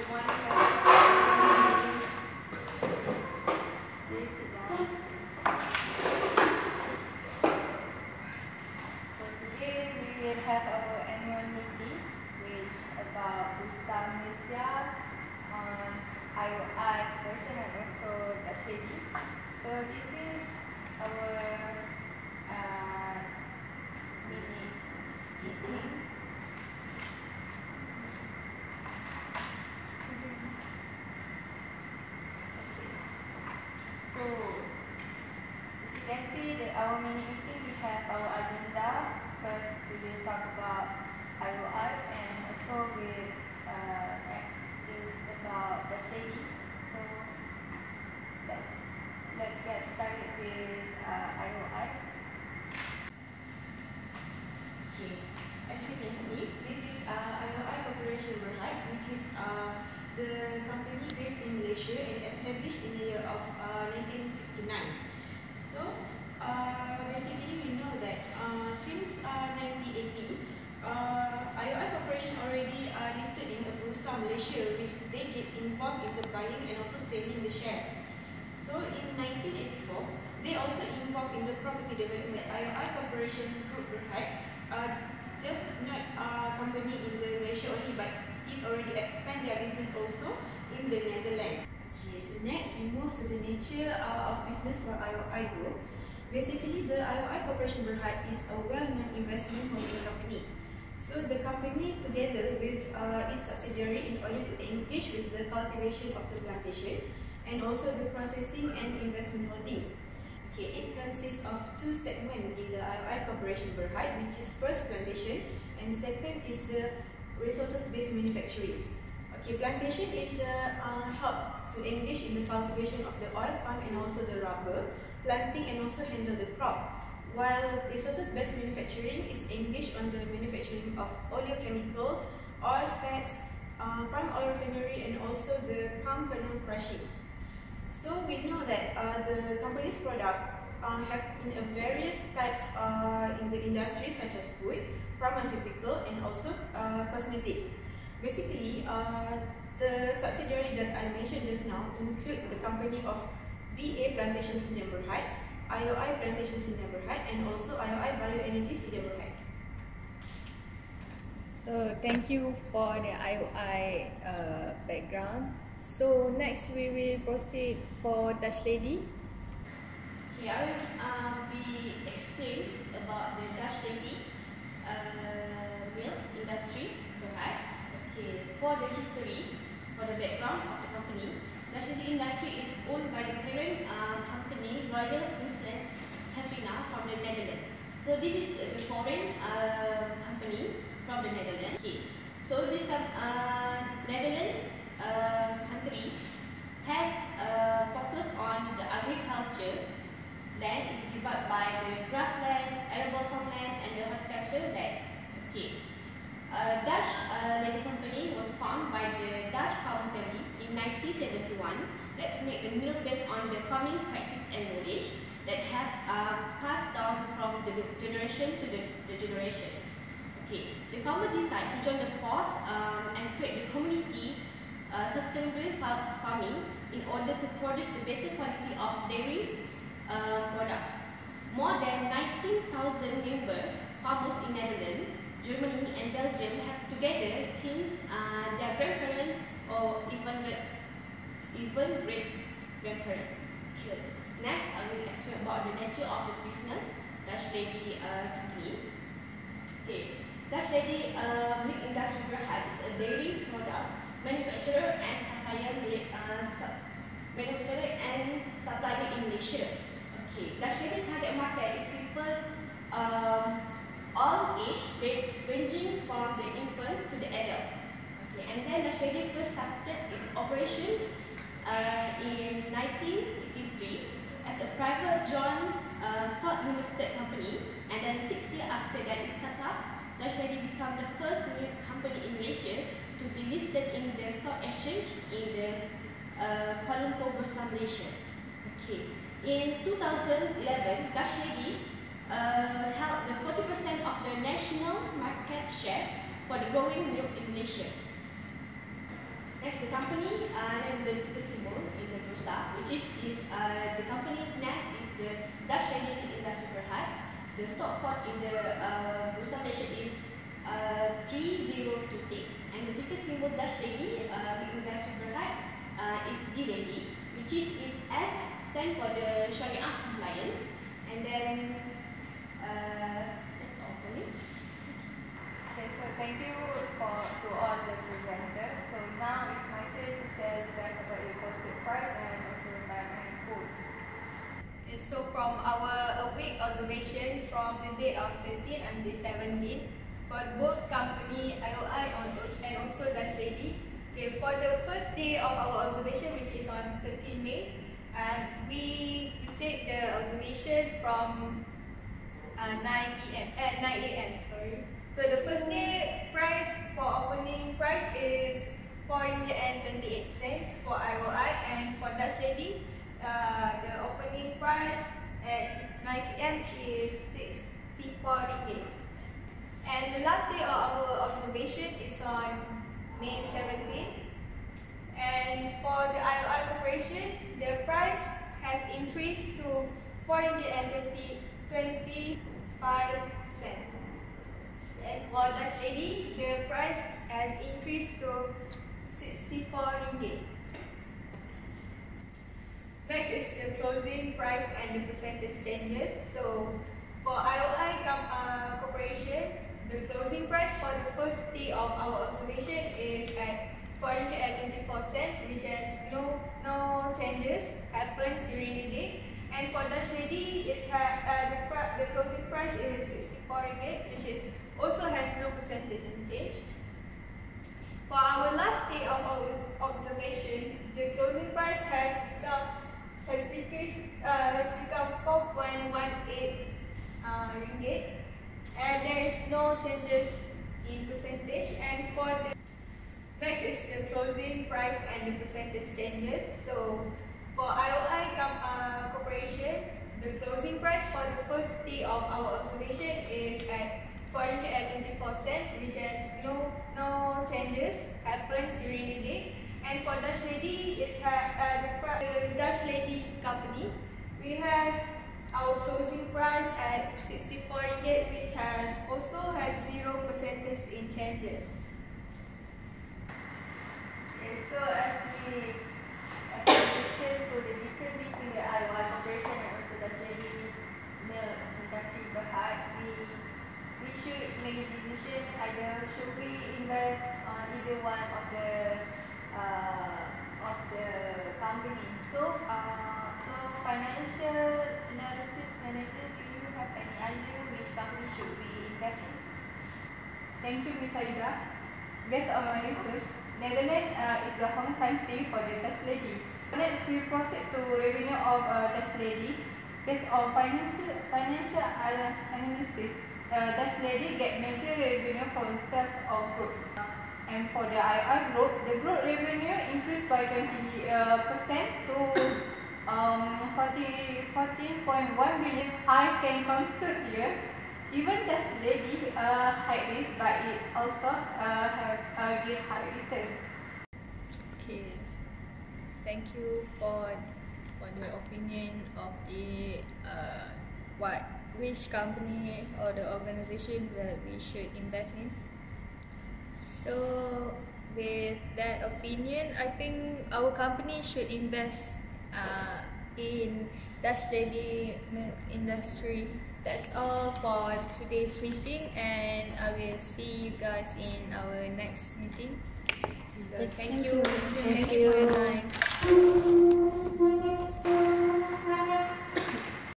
one question is please sit down. So today we will have our annual meeting which about Bursa Malaysia on iOi version and also Dutch lady. So this is our mini meeting. So as you can see that our mini meeting we have our agenda. First we will talk about iOi and also with next is about the shady. So let's get started with iOi. Okay, as you can see, this is iOi Corporation Berhad, which is the company based in Malaysia and established in the year of 1969. So basically we know that since 1980, iOi Corporation already listed in a Bursa Malaysia, which they get involved in the buying and also selling the share. So in 1984, they also involved in the property development. iOi Corporation Group Berhad just not a company in the Malaysia only, but it already expand their business also in the Netherlands. Okay, so next we move to the nature of business for iOi Group. Basically, the iOi Corporation Berhad is a well-known investment holding company. So the company, together with its subsidiary, in order to engage with the cultivation of the plantation and also the processing and investment holding. Okay, it consists of two segments in the iOi Corporation Berhad, which is first plantation and second is the resources-based manufacturing. Okay, plantation is help to engage in the cultivation of the oil palm and also the rubber, planting and also handle the crop. While resources-based manufacturing is engaged on the manufacturing of oleochemicals, oil fats, palm oil refinery and also the palm kernel crushing. So we know that the company's product have in various types in the industry such as food, pharmaceutical and also cosmetic. Basically, the subsidiary that I mentioned just now include the company of BA Plantation Sdn Berhad, iOi Plantation Sdn Berhad and also iOi Bioenergy Sdn Berhad. So thank you for the iOi background. So next we will proceed for Dutch lady. Okay, I will be explained about the Dutch lady milk industry Berhad. Okay, for the history, for the background of the company, Dutch lady industry is owned by the parent company Royal Friesland Hefina from the Netherlands. So this is the foreign company from the Netherlands. Okay, so this Netherlands country has focus on the agriculture. Land is divided by the grassland, arable farmland and the horticulture land. Okay. Dutch lady company was founded by the Dutch farming family in 1971. Let's make the mill based on the farming practice and knowledge that have passed down from the generation to the generations. Okay. The farmer decided to join the force and create the community sustainable farming in order to produce the better quality of dairy product. More than 19,000 members, farmers in Netherlands, Germany and Belgium have together since their grandparents or even great-grandparents. Sure. Next, I will explain about the nature of the business Dutch lady company. Okay. Dutch lady milk industry Berhad is a dairy product manufacturer and supplier in Malaysia. Okay, Dutch lady target market is people all age ranging from the infant to the adult. Okay, and then Dutch lady first started its operations in 1963 as a private joint stock limited company, and then 6 years after that it started up, Dutch lady became the first milk company in Malaysia to be listed in the stock exchange in the Kuala Lumpur Bursa Malaysia. Okay. In 2011, Dutch lady held the 40% of the national market share for the growing milk in Malaysia. Next next, the company and the symbol in the bursa, which is the company net is the Dutch Trading Industry Berhad. The stock code in the bursa Malaysia is 3026, and the ticker symbol Dutch Trading Industry Berhad is DREDI, which is S stand for the Sharia compliance, and then that's all for me. Okay, so thank you to all the presenters. So now it's my turn to tell you guys about the quoted price and also time and code. Okay, so from our week observation from the date of 13 until 17 for both company iOi and also Dutch Lady. Okay, for the first day of our observation, which is on 13 May, and we take the observation from 9 a.m. Sorry. So the first day price for opening price is RM4.28 for iOi, and for Dutch Lady, the opening price at 9 p.m. is RM64. And the last day of our observation is on May 17. And for the iOi Corporation, the price has increased to RM4.25. And for Dutch Lady, the price has increased to RM64. Next is the closing price and the percentage changes. So for iOi Corporation, the closing price for the first day of our observation is at 424 cents, which has no changes happened during the day. And for Dutch Lady, the closing price is RM64, which is also has no percentage change. For our last day of our observation, the closing price has become 4.18 ringgit, and there is no changes in percentage. And for the next is the closing price and the percentage changes. So for iOi Corporation, the closing price for the first day of our observation is at 424 cents, which has no changes happened during the day. And for Dutch Lady, the Dutch Lady company, we have our closing price at RM64, which also has 0% in changes. Okay, so as we listen to the difference between the iOi Corporation and also Dutch Lady Milk Industry Berhad, we should make a decision either should we invest on either one of the companies. So financial analysis manager, do you have any idea which company should we invest in? Thank you, Ms. Aida. Based on my research, Netherlands is the home country for the Dutch Lady. Next, we proceed to revenue of Dutch Lady. Based on financial analysis, Dutch Lady get major revenue from sales of goods. And for the iOi group, the group revenue increased by 20% to 14.1 billion. I can conclude here, even Dutch Lady high risk, but it also have give high return. Okay, thank you for the opinion of the which company or the organization that we should invest in. So with that opinion, I think our company should invest in Dutch Lady Milk Industry. That's all for today's meeting, and I will see you guys in our next meeting. So thank you for your time.